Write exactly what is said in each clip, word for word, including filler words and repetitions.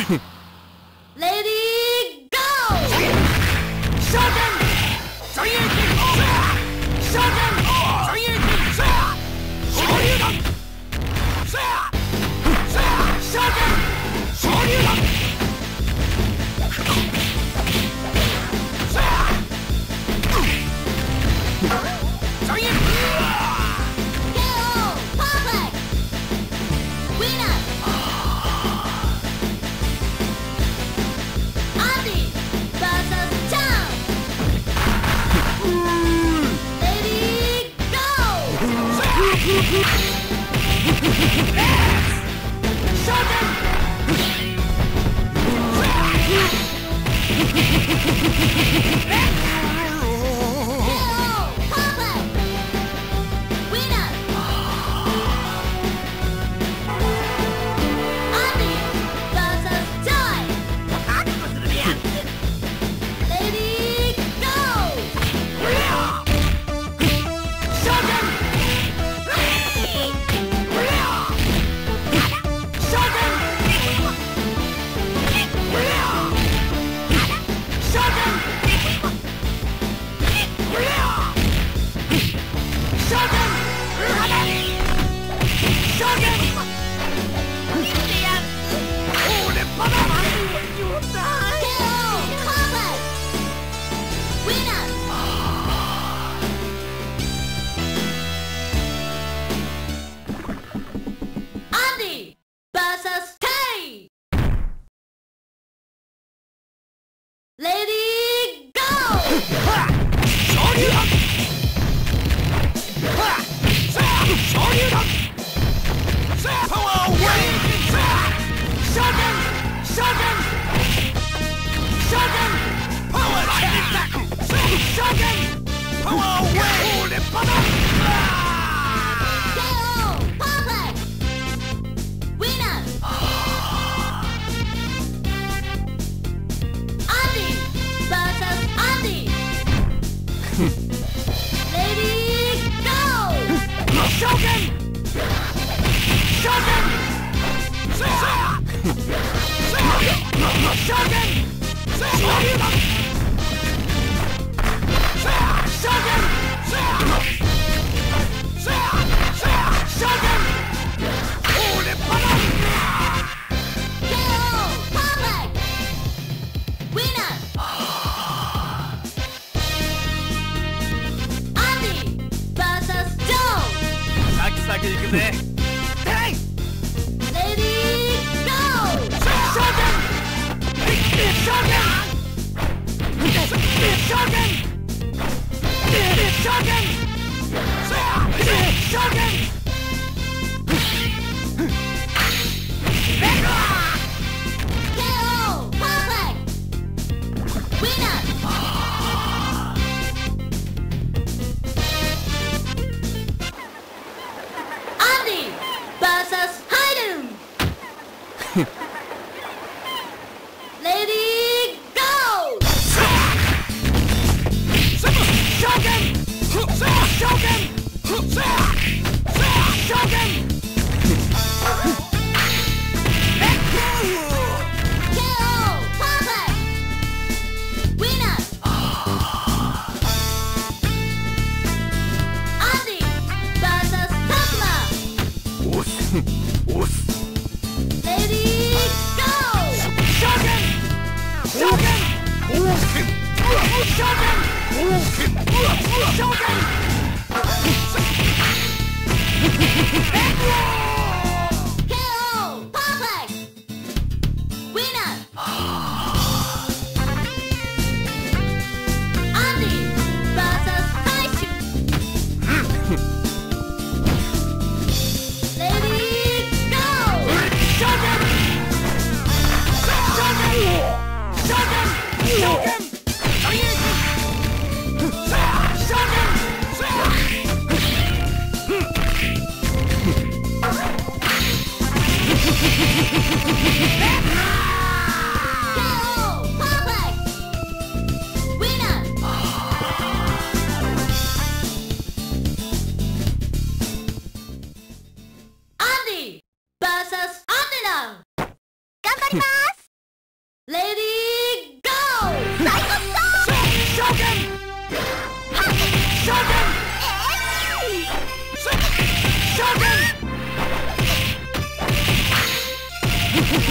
レディーゴー。ショーガン残影剣。ショーガン残影剣。昇竜弾。ショーガン昇竜弾。残影。レディーゴー。昇竜弾。昇竜弾。パワーウェイ。ショーガンショーガンショーガンパワーライティングタック。ショーガンパワーウェイ。レッパだ。ショーガンショーガンショーガン昇竜弾。ショーガンショーガンオーレパラ。ケーオー パーフェクトウィナー。アンディ バーサス ジョー。サクサクいくぜ。レディーゴー。ショーガンショーガンショーガンショーガンショーガンショーガン。ケーオー パーフェクトウィナー。アンディ バーサス ハイデン。レディーゴー。ショーガンショーガンショーガン。ケーオー パーフェクトウィナー。アンディ バーサス タクマ。オスオス。レディーゴー。ショーガンショーガンオーケン。ショーガンオーケン。ショーガン。ケーオー パーフェクトウィナー。アンディ バーサス ハイシュ。レディーゴー。ショーガンショーガンショーガンショーガン残影剣。ショーガン。バーサスアンテナ。頑張ります。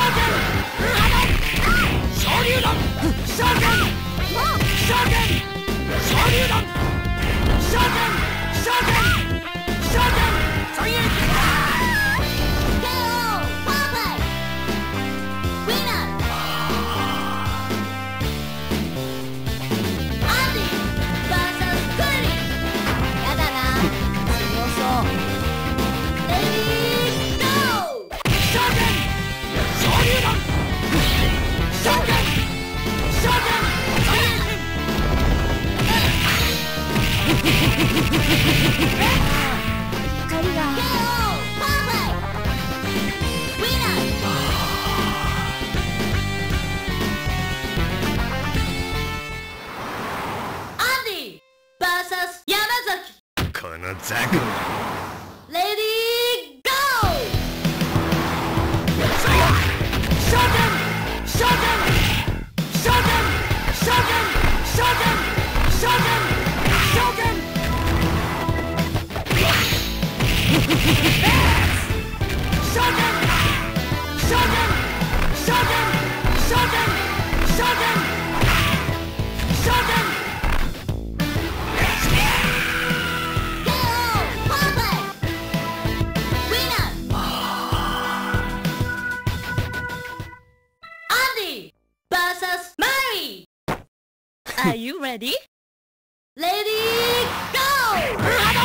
Are you ready? Lady, go!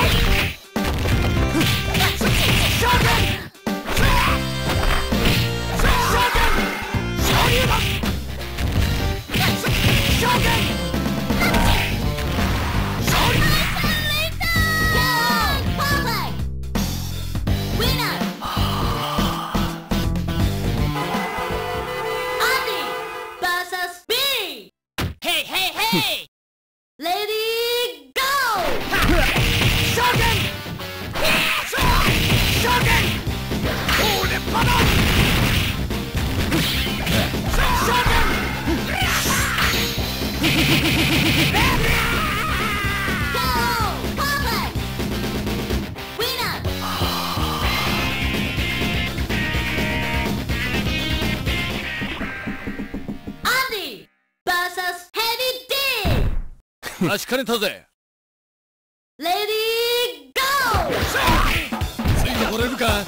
Lady, go! Shogun! Shogun! Hold it, mother! Shogun! Go! Papa! Winner! Andy versus Heavy D! 確かれたぜ。 レディーゴー。 ついてこれるか。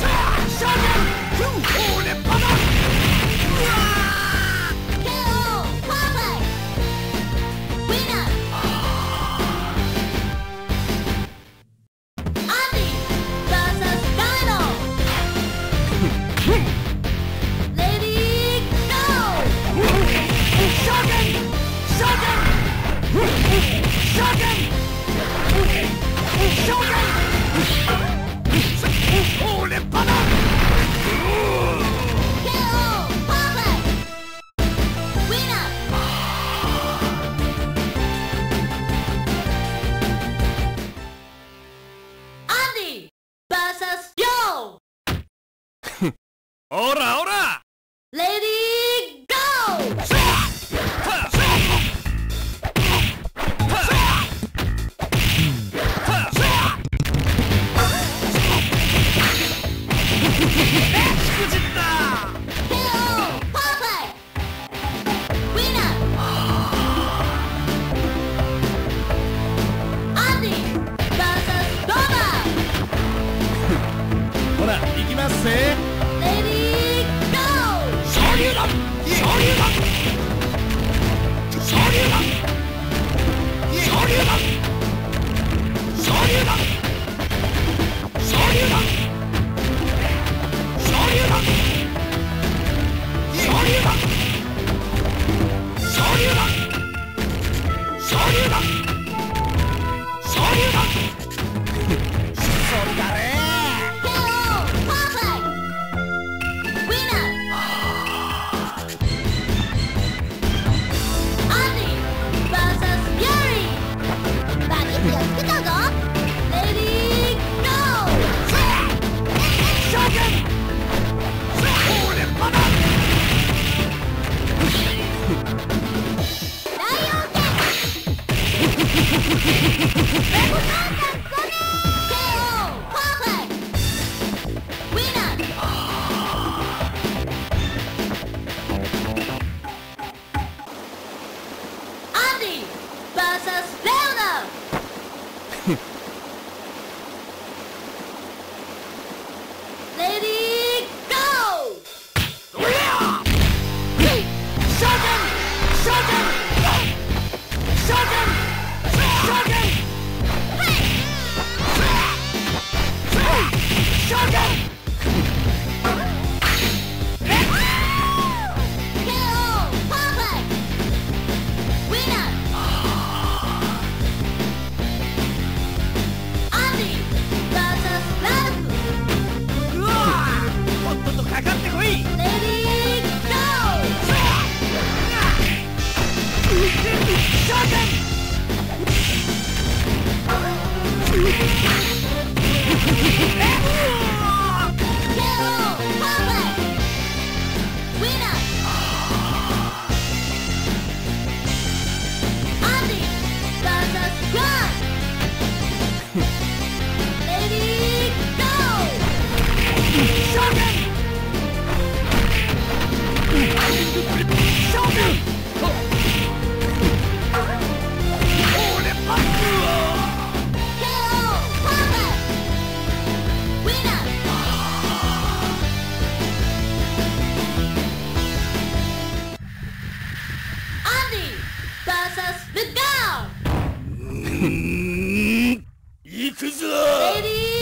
K O オラオラ。 レディーゴー。 ほら行きますぜ。 レディーゴー。 昇竜だ。昇竜だ。昇竜だ。昇竜だ。昇竜だ。昇竜だ。昇竜だ。昇竜だ。昇竜だ。昇竜だ。昇竜だ。それだね。 行くぞ。 レディー